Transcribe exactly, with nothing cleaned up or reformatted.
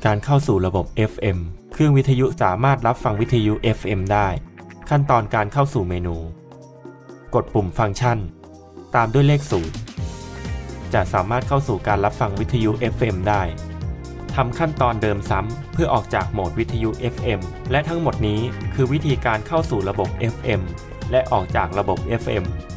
การเข้าสู่ระบบ เอฟ เอ็ม เครื่องวิทยุสามารถรับฟังวิทยุ เอฟ เอ็ม ได้ขั้นตอนการเข้าสู่เมนูกดปุ่มฟังก์ชันตามด้วยเลขศูนย์จะสามารถเข้าสู่การรับฟังวิทยุ เอฟ เอ็ม ได้ทำขั้นตอนเดิมซ้ำเพื่อออกจากโหมดวิทยุ เอฟ เอ็ม และทั้งหมดนี้คือวิธีการเข้าสู่ระบบ เอฟ เอ็ม และออกจากระบบ เอฟ เอ็ม